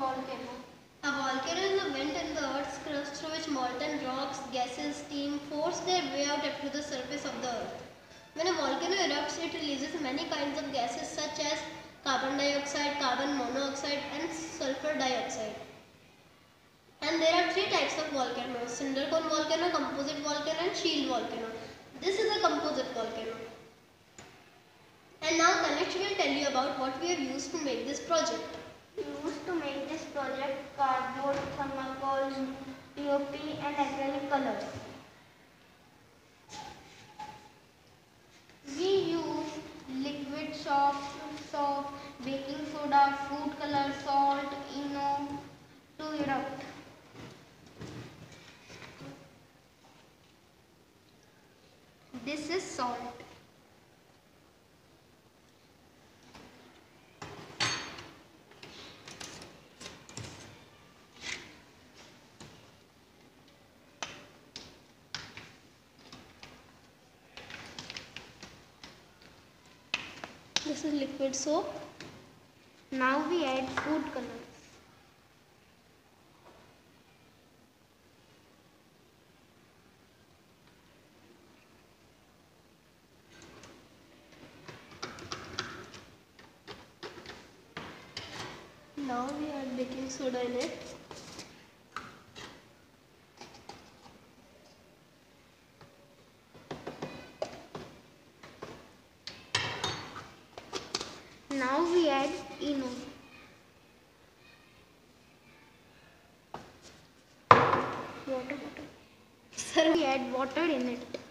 volcano? A volcano is a vent in the earth's crust through which molten rocks, gases, steam force their way out up to the surface of the earth. When a volcano erupts, it releases many kinds of gases such as carbon dioxide, carbon monoxide and sulfur dioxide. And there are three types of volcanoes: cinder cone volcano, composite volcano and shield volcano. This is a composite volcano. And now Tanishq will tell you about what we have used to make this project. We used to make this project cardboard, thermocols, POP and acrylic colors. We use liquid soap, baking soda, food color, salt, ENO to erupt. This is salt. This is liquid soap. Now we add food colors. Now we add baking soda in it. Now we add ENO. Water. Sir, we add water in it.